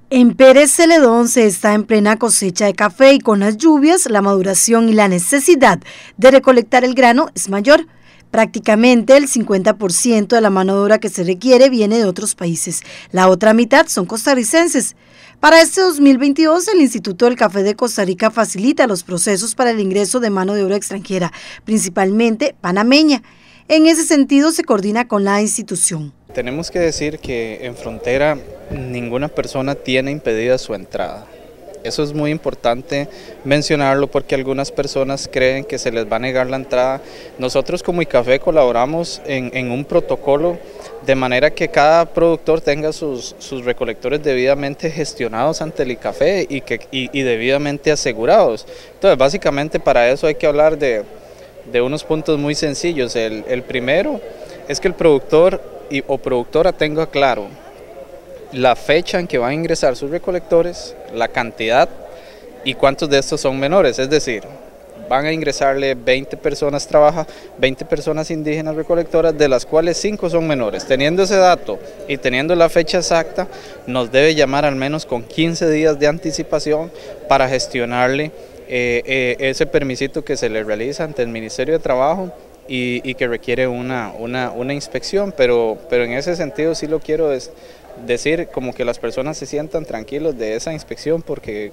En Pérez Celedón se está en plena cosecha de café y con las lluvias, la maduración y la necesidad de recolectar el grano es mayor. Prácticamente el 50% de la mano de obra que se requiere viene de otros países. La otra mitad son costarricenses. Para este 2022, el Instituto del Café de Costa Rica facilita los procesos para el ingreso de mano de obra extranjera, principalmente panameña. En ese sentido, se coordina con la institución. Tenemos que decir que en frontera ninguna persona tiene impedida su entrada. Eso es muy importante mencionarlo porque algunas personas creen que se les va a negar la entrada. Nosotros como ICAFE colaboramos en un protocolo de manera que cada productor tenga sus recolectores debidamente gestionados ante el ICAFE y debidamente asegurados. Entonces básicamente para eso hay que hablar de unos puntos muy sencillos. El primero es que el productor o productora tenga claro la fecha en que van a ingresar sus recolectores, la cantidad y cuántos de estos son menores, es decir, van a ingresarle 20 personas indígenas recolectoras, de las cuales 5 son menores. Teniendo ese dato y teniendo la fecha exacta, nos debe llamar al menos con 15 días de anticipación para gestionarle ese permisito que se le realiza ante el Ministerio de Trabajo y que requiere una inspección, pero en ese sentido sí lo quiero decir, como que las personas se sientan tranquilos de esa inspección porque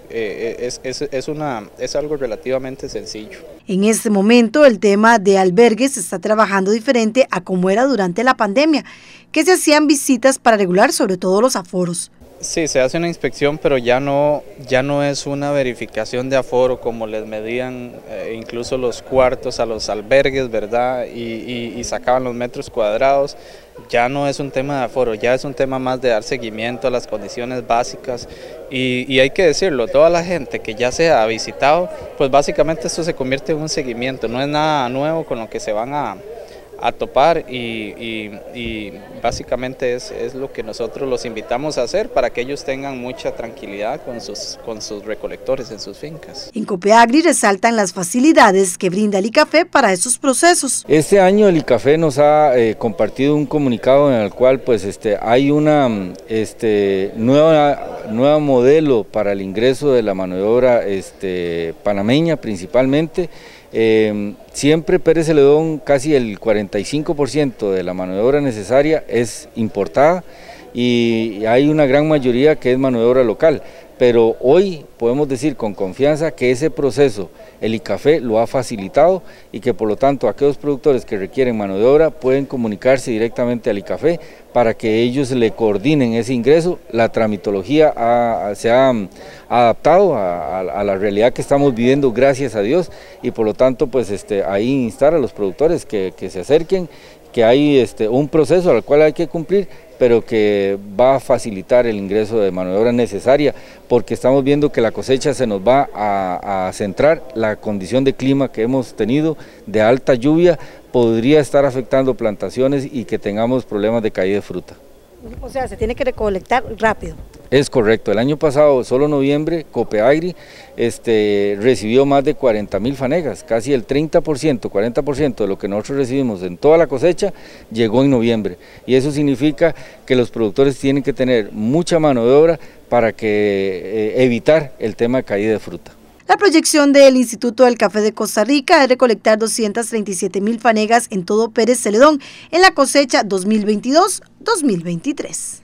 es algo relativamente sencillo. En este momento el tema de albergues se está trabajando diferente a como era durante la pandemia, que se hacían visitas para regular sobre todo los aforos. Sí, se hace una inspección, pero ya no es una verificación de aforo como les medían incluso los cuartos a los albergues, ¿verdad? Y sacaban los metros cuadrados. Ya no es un tema de aforo, ya es un tema más de dar seguimiento a las condiciones básicas y hay que decirlo, toda la gente que ya se ha visitado, pues básicamente esto se convierte en un seguimiento, no es nada nuevo con lo que se van a topar y básicamente es lo que nosotros los invitamos a hacer para que ellos tengan mucha tranquilidad con sus recolectores en sus fincas. En Copeagri resaltan las facilidades que brinda el ICAFE para esos procesos. Este año el ICAFE nos ha compartido un comunicado en el cual pues hay una nueva modelo para el ingreso de la mano de obra panameña principalmente. Siempre Pérez Celedón, casi el 45% de la mano de obra necesaria es importada y hay una gran mayoría que es mano de obra local, pero hoy podemos decir con confianza que ese proceso el ICAFE lo ha facilitado y que por lo tanto aquellos productores que requieren mano de obra pueden comunicarse directamente al ICAFE para que ellos le coordinen ese ingreso. La tramitología se ha adaptado a la realidad que estamos viviendo, gracias a Dios, y por lo tanto pues ahí instar a los productores que se acerquen, que hay un proceso al cual hay que cumplir, pero que va a facilitar el ingreso de mano de obra necesaria, porque estamos viendo que la cosecha se nos va a centrar, la condición de clima que hemos tenido de alta lluvia podría estar afectando plantaciones y que tengamos problemas de caída de fruta. O sea, se tiene que recolectar rápido. Es correcto, el año pasado, solo noviembre, Copeagri recibió más de 40.000 fanegas, casi el 40% de lo que nosotros recibimos en toda la cosecha llegó en noviembre, y eso significa que los productores tienen que tener mucha mano de obra para evitar el tema de caída de fruta. La proyección del Instituto del Café de Costa Rica es recolectar 237.000 fanegas en todo Pérez Celedón en la cosecha 2022-2023.